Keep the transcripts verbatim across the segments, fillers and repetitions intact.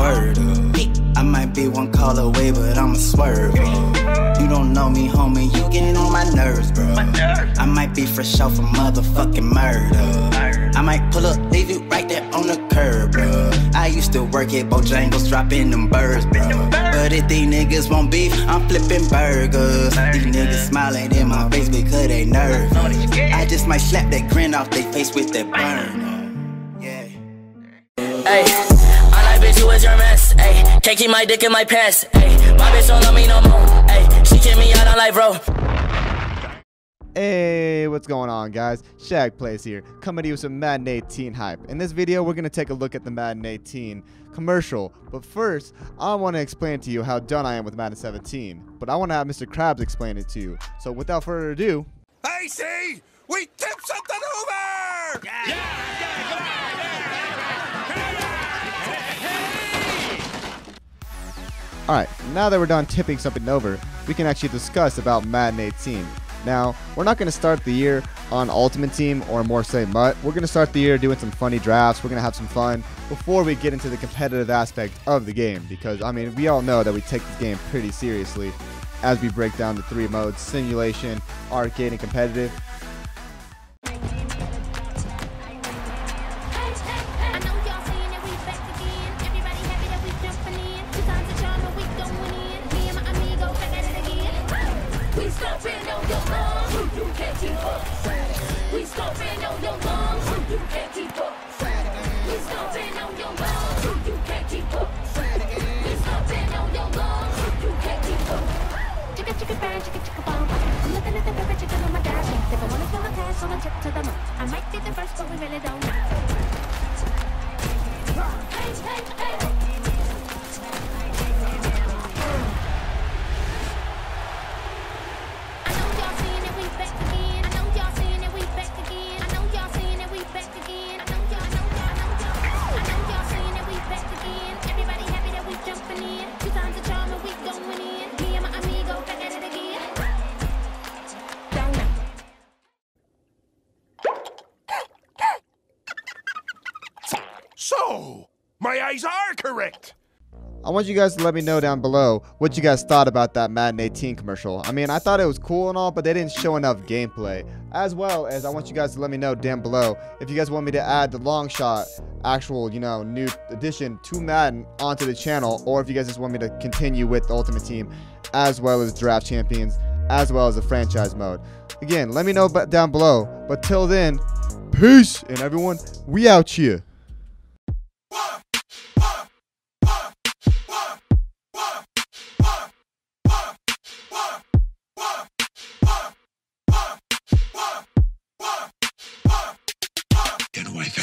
word up. I might be one call away, but I'ma swerve up. You don't know me, homie, you getting on my nerves, bro. I might be fresh off a motherfucking murder. I might pull up, leave you right there on the curb, bro. I used to work at Bojangles, dropping them birds, bro. But if these niggas want beef, I'm flipping burgers. These niggas smiling in my face because they nervous. I just might slap that grin off their face with that burn. Yeah. Hey, I like bitch, you was your mess. Hey, can't keep my dick in my pants. Hey, my bitch don't love me no more. Hey, she kick me out on life, bro. Hey, what's going on, guys? Shag Plays here, coming to you with some Madden eighteen hype. In this video, we're going to take a look at the Madden eighteen commercial. But first, I want to explain to you how done I am with Madden seventeen. But I want to have Mister Krabs explain it to you. So without further ado... Hey, see? We tipped something over! Yeah! Yeah! Yeah! Alright, now that we're done tipping something over, we can actually discuss about Madden eighteen. Now, we're not going to start the year on Ultimate Team or more say M U T. We're going to start the year doing some funny drafts. We're going to have some fun before we get into the competitive aspect of the game. Because, I mean, we all know that we take this game pretty seriously as we break down the three modes: simulation, arcade, and competitive. I might be the first, but we really don't know. Hey, hey, hey. I know y'all seeing it, we back again. I know y'all seeing it, we back again. I know y'all seeing it, we back again. I know y'all, I know y'all, I know y'all. I know y'all seeing it, we back again. Everybody happy that we jumping in. Two times a charm and we going in. Me and my amigo back at it again. Don't know. So, my eyes are correct. I want you guys to let me know down below what you guys thought about that Madden eighteen commercial. I mean, I thought it was cool and all, but they didn't show enough gameplay. As well as I want you guys to let me know down below if you guys want me to add the long shot actual, you know, new addition to Madden onto the channel, or if you guys just want me to continue with the Ultimate Team as well as Draft Champions as well as the franchise mode. Again, let me know down below. But till then, peace, and everyone, we out here. Y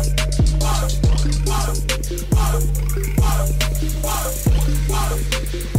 Factory.